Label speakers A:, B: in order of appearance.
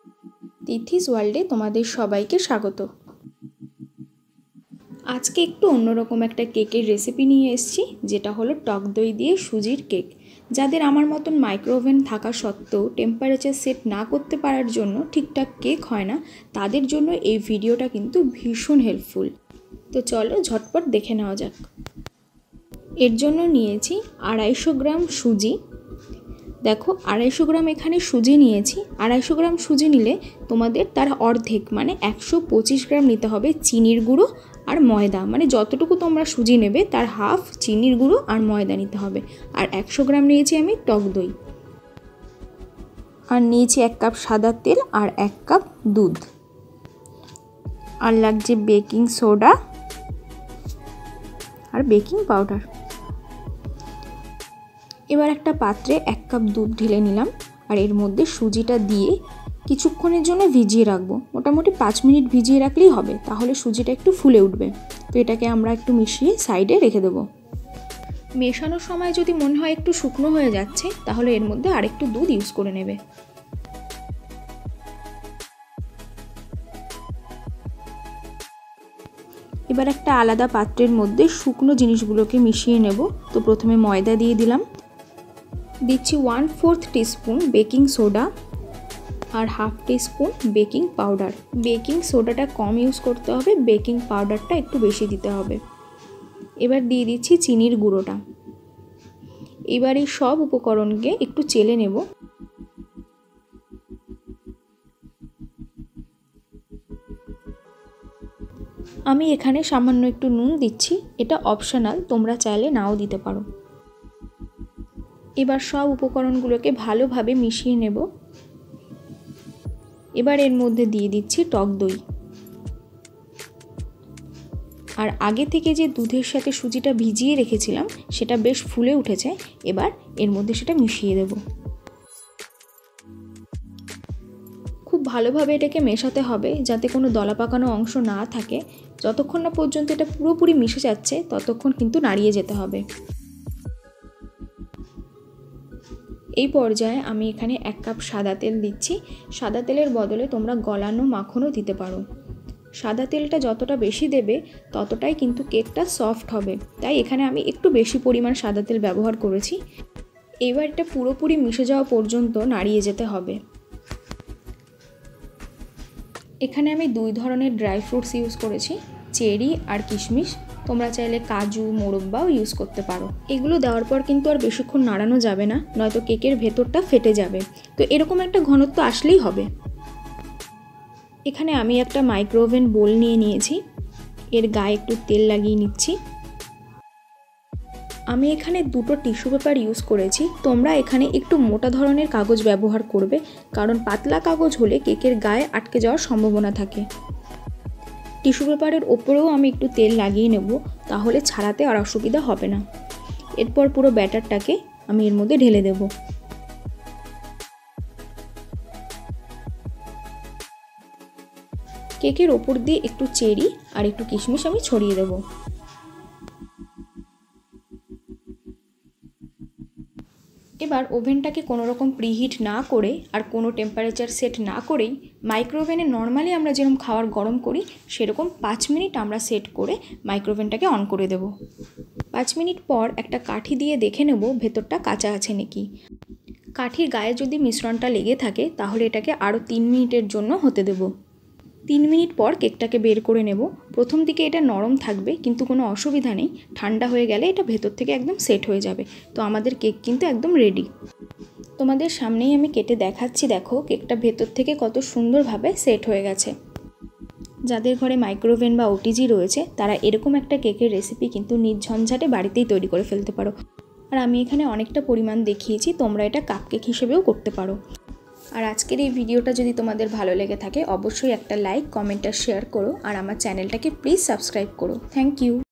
A: তিথিস ওয়ার্ল্ডে তোমাদের সবাইকে স্বাগত। আজকে একটু অন্যরকম একটা কেকের রেসিপি নিয়ে এসেছি, যেটা হলো টক দই দিয়ে সুজির কেক। যাদের আমার মতন মাইক্রোওভেন থাকা সত্ত্বেও টেম্পারেচার সেট না করতে পারার জন্য ঠিকঠাক কেক হয় না, তাদের জন্য এই ভিডিওটা কিন্তু ভীষণ হেল্পফুল। তো চলো ঝটপট দেখে নেওয়া যাক। এর জন্য নিয়েছি 250 গ্রাম সুজি। দেখো 250 গ্রাম এখানে সুজি নিয়েছি। 250 গ্রাম সুজি নিলে তোমাদের তার অর্ধেক মানে 125 গ্রাম নিতে হবে চিনির গুঁড়ো আর ময়দা, মানে যতটুকু তোমরা সুজি নেবে তার হাফ চিনির গুঁড়ো আর ময়দা নিতে হবে। আর 100 গ্রাম নিয়েছি আমি টক দই, আর নিয়েছি 1 কাপ সাদা তেল আর 1 কাপ দুধ, আর লাগছে বেকিং সোডা আর বেকিং পাউডার। এবার একটা পাত্রে 1 কাপ দুধ ঢেলে নিলাম, আর এর মধ্যে সুজিটা দিয়ে কিছুক্ষণের জন্য ভিজিয়ে রাখবো। মোটামুটি 5 মিনিট ভিজিয়ে রাখলেই হবে, তাহলে সুজিটা একটু ফুলে উঠবে। তো এটাকে আমরা একটু মিশিয়ে সাইডে রেখে দেবো। মেশানোর সময় যদি মনে হয় একটু শুকনো হয়ে যাচ্ছে, তাহলে এর মধ্যে আরেকটু দুধ ইউজ করে নেবে। এবার একটা আলাদা পাত্রের মধ্যে শুকনো জিনিসগুলোকে মিশিয়ে নেব। তো প্রথমে ময়দা দিয়ে দিলাম, দিচ্ছি 1/4 টিস্পুন বেকিং সোডা আর 1/2 টিস্পুন বেকিং পাউডার। বেকিং সোডাটা কম ইউজ করতে হবে, বেকিং পাউডারটা একটু বেশি দিতে হবে। এবার দিয়ে দিচ্ছি চিনির গুঁড়োটা। এবার এই সব উপকরণকে একটু চেলে নেব। আমি এখানে সামান্য একটু নুন দিচ্ছি, এটা অপশনাল, তোমরা চাইলে নাও দিতে পারো। এবার সব উপকরণগুলোকে ভালোভাবে মিশিয়ে নেব। এবার এর মধ্যে দিয়ে দিচ্ছি টক দই, আর আগে থেকে যে দুধের সাথে সুজিটা ভিজিয়ে রেখেছিলাম সেটা বেশ ফুলে উঠেছে। এবার এর মধ্যে সেটা মিশিয়ে দেব। খুব ভালোভাবে এটাকে মেশাতে হবে, যাতে কোনো দলা পাকানো অংশ না থাকে। যতক্ষণ না পর্যন্ত এটা পুরোপুরি মিশে যাচ্ছে ততক্ষণ কিন্তু নাড়িয়ে যেতে হবে। এই পর্যায়ে আমি এখানে 1 কাপ সাদা তেল দিচ্ছি। সাদা তেলের বদলে তোমরা গলানো মাখনও দিতে পারো। সাদা তেলটা যতটা বেশি দেবে ততটাই কিন্তু কেকটা সফট হবে, তাই এখানে আমি একটু বেশি পরিমাণ সাদা তেল ব্যবহার করেছি। এবার এটা পুরোপুরি মিশে যাওয়া পর্যন্ত নাড়িয়ে যেতে হবে। এখানে আমি 2 ধরনের ড্রাই ফ্রুটস ইউজ করেছি, চেরি আর কিশমিশ। তোমরা চাইলে কাজু মোরব্বাও ইউজ করতে পারো। এগুলো দেওয়ার পর কিন্তু আর বেশিক্ষণ নাড়ানো যাবে না, নয়তো কেকের ভেতরটা ফেটে যাবে। তো এরকম একটা ঘনত্ব আসলেই হবে। এখানে আমি একটা মাইক্রোওভেন বোল নিয়ে নিয়েছি, এর গায়ে একটু তেল লাগিয়ে নিচ্ছি। আমি এখানে 2টো টিস্যু পেপার ইউজ করেছি। তোমরা এখানে একটু মোটা ধরনের কাগজ ব্যবহার করবে, কারণ পাতলা কাগজ হলে কেকের গায়ে আটকে যাওয়ার সম্ভাবনা থাকে। টিস্যু পেপারের ওপরেও আমি একটু তেল লাগিয়ে নেব, তাহলে ছাড়াতে আর অসুবিধা হবে না। এরপর পুরো ব্যাটারটাকে আমি এর মধ্যে ঢেলে দেব। কেকের ওপর দিয়ে একটু চেরি আর একটু কিশমিশ আমি ছড়িয়ে দেব। এবার ওভেনটাকে কোনো রকম প্রিহিট না করে আর কোনো টেম্পারেচার সেট না করেই মাইক্রোওভেনে নর্মালি আমরা যেরকম খাবার গরম করি সেরকম 5 মিনিট আমরা সেট করে মাইক্রোওভেনটাকে অন করে দেব। 5 মিনিট পর একটা কাঠি দিয়ে দেখে নেব ভেতরটা কাঁচা আছে নাকি। কাঠির গায়ে যদি মিশ্রণটা লেগে থাকে তাহলে এটাকে আরও 3 মিনিটের জন্য হতে দেব। 3 মিনিট পর কেকটাকে বের করে নেব। প্রথম দিকে এটা নরম থাকবে, কিন্তু কোনো অসুবিধা নেই, ঠান্ডা হয়ে গেলে এটা ভেতর থেকে একদম সেট হয়ে যাবে। তো আমাদের কেক কিন্তু একদম রেডি। তোমাদের সামনেই আমি কেটে দেখাচ্ছি, দেখো কেকটা ভেতর থেকে কত সুন্দরভাবে সেট হয়ে গেছে। যাদের ঘরে মাইক্রোওভেন বা ওটিজি রয়েছে তারা এরকম একটা কেকের রেসিপি কিন্তু নির্ঝঞ্ঝাটে বাড়িতেই তৈরি করে ফেলতে পারো। আর আমি এখানে অনেকটা পরিমাণ দেখিয়েছি, তোমরা এটা কাপকেক হিসেবেও করতে পারো। আর আজকের এই ভিডিওটা যদি তোমাদের ভালো লেগে থাকে অবশ্যই একটা লাইক, কমেন্ট আর শেয়ার করো, আর আমার চ্যানেলটাকে প্লিজ সাবস্ক্রাইব করো। Thank you.